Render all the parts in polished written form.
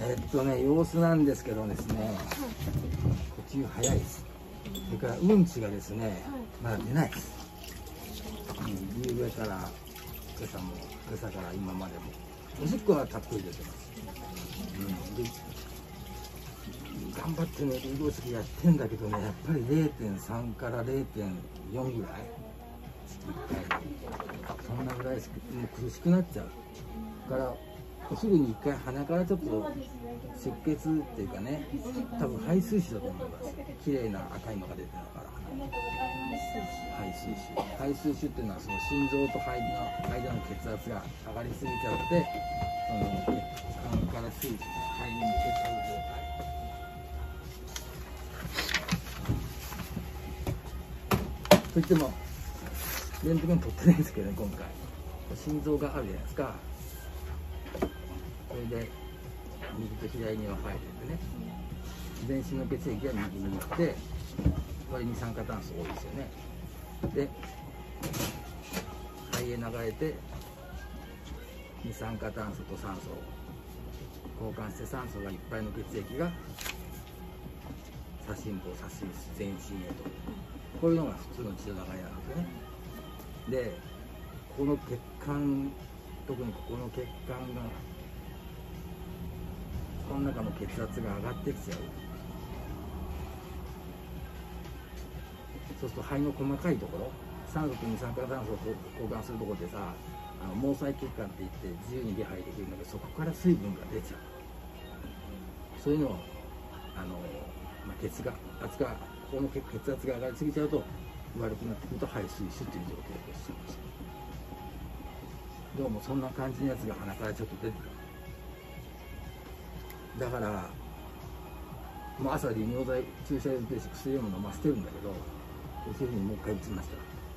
様子なんですけどですね、呼吸早いです。それからうんちがですね、まだ出ないです。夕べから今朝から今までもおしっこはたっぷり出てます。で頑張ってね、運動式やってんだけどね、やっぱり 0.3 から 0.4 ぐらい、そんなぐらいもう苦しくなっちゃうからお昼に1回鼻からちょっと出血っていうかね、多分排水腫だと思います。綺麗な赤いのが出てるから排水腫っていうのはその心臓と肺の間の血圧が上がりすぎちゃって、その血管から肺に抜けちゃう状態。といってもレントゲン取ってないんですけどね、今回心臓があるじゃないですか。それで右と左には入れてね、全身の血液が右に行ってこれ二酸化炭素多いですよね。で肺へ流れて二酸化炭素と酸素を交換して酸素がいっぱいの血液が左心房左心室全身へと、こういうのが普通の血の流れなんですよね。でこの血管、特にここの血管がこの中の血圧が上がってきちゃう。そうすると肺の細かいところ、酸素と二酸化炭素を交換するところでさ、毛細血管っていって自由に出入りできるんだけど、そこから水分が出ちゃう。そういうのを血圧がこの血圧が上がりすぎちゃうと悪くなってくると肺水腫っていう状況を起こしちゃうんです。どうもそんな感じのやつが鼻からちょっと出てた。だからもう朝利尿剤注射で薬を飲ませてるんだけど、お昼にもう一回打ちました。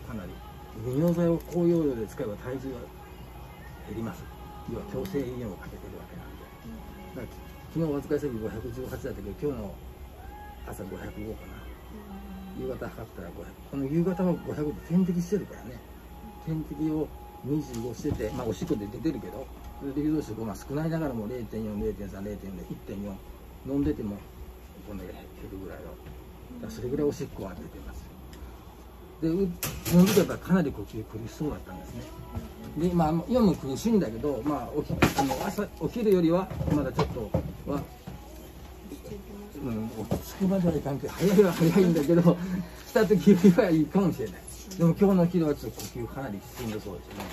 かなり利尿剤を高用量で使えば体重は減ります。要は強制利尿をかけてるわけなんで、だから昨日お預かりした時518だったけど、今日の朝505かな、夕方測ったら500、この夕方は500で点滴してるからね、点滴を25してて、おしっこで出てるけど、それで流動食が少ないながらも 0.4、0.3、0.4 で 1.4 飲んでてもこの減るぐらいの、だからそれぐらいおしっこは出てます。でその時はやっぱかなり呼吸苦しそうだったんですね。で今も苦しいんだけど、お昼よりはまだちょっとは落ち着くまではいかんけど、早いは早いんだけど来た時よりはいいかもしれない。でも今日の昼はちょっと呼吸かなりしんどそうですよね。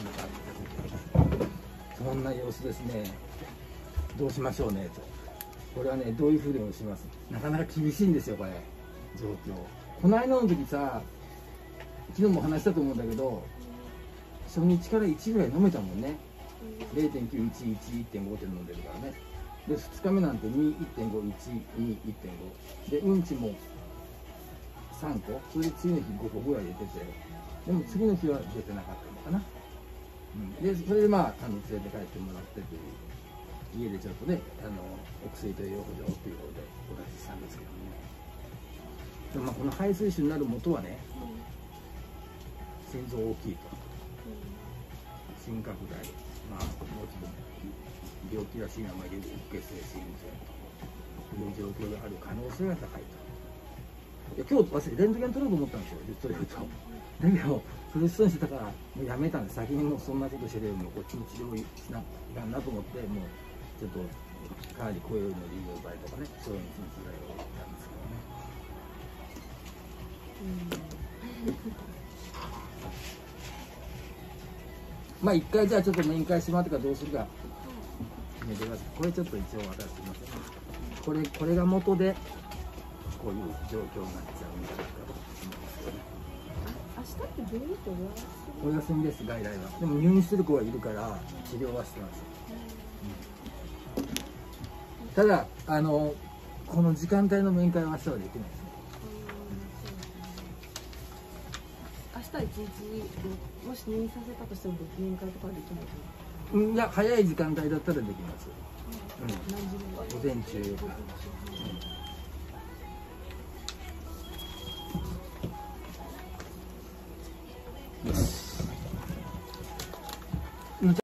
そんな様子ですね。どうしましょうねと。これはね、どういうふうにもします。なかなか厳しいんですよ、これ状況。この間の時さ、昨日も話したと思うんだけど、初日から1ぐらい飲めたもんね。0.9、1、1、1.5って飲んでるからね。で2日目なんて2、1.5、1、2、1.5でうんちも3個、それで次の日5個ぐらい出てて、でも次の日は出てなかったのかな。でそれで連れて帰ってもらってという、家でちょっとねお薬と栄養補助っていうことでお出ししたんですけどもね。でこの肺水腫になる元はね、心臓大きいと、心拡大、もうちょっと病気らしい名前で言うと、血性心不全という状況がある可能性が高いと。いや今日私レントゲン取ろうと思ったんですよ、それ言うと。だけど苦しそうにしてたからもうやめたんで、先にもうそんなことしてるよりもこっちに治療しないかんなと思って、もうちょっとかなり声の利用剤とかね、そういうのに薬剤を入れたんですけどね。一回じゃあちょっと面会してもらってからどうするか決めてください。これちょっと一応渡してみます。これが元でこういう状況になっちゃうんじゃないかと思いますよね。 明日って病院ってお休みです、外来は。でも入院してる子がいるから治療はしてます。ただこの時間帯の面会は明日はできないですね。 明日一日もし入院させたとしても面会とかはできないですか？ いや早い時間帯だったらできます。 何時ぐらい？ 午前中。